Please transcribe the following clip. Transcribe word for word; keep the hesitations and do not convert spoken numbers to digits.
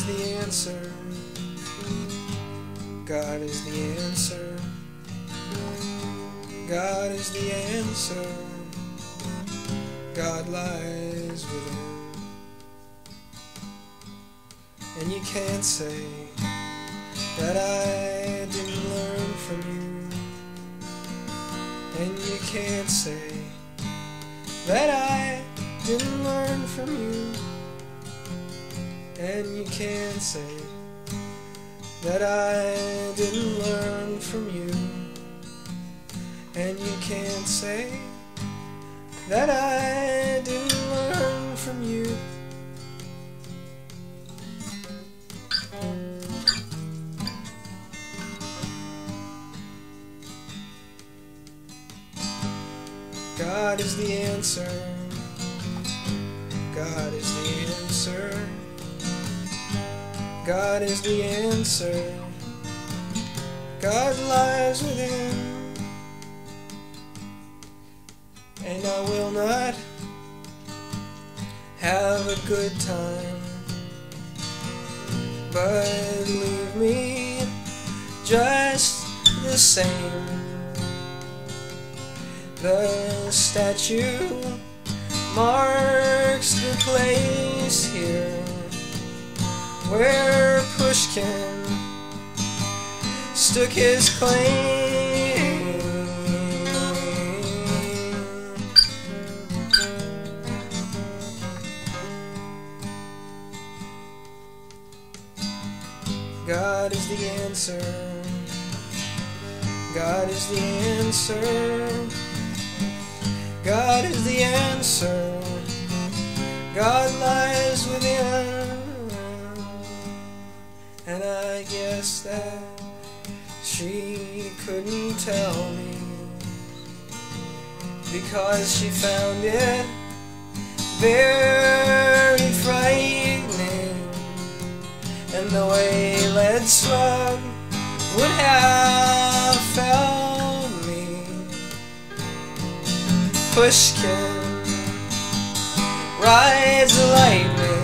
the answer. God is the answer. God is the answer. God lies within. And you can't say that I didn't learn from you. And you can't say that I didn't learn from you. And you can't say that I didn't learn from you. And you can't say that I didn't learn from you. God is the answer. God is the answer. God is the answer. God lies within. And I will not have a good time, but leave me just the same. The statue marks the place here where Pushkin stuck his claim. God is the answer. God is the answer. God is the answer. God lies within. And I guess that she couldn't tell me, because she found it very frightening. And the way Led Slug would have found me, Pushkin rides lightning.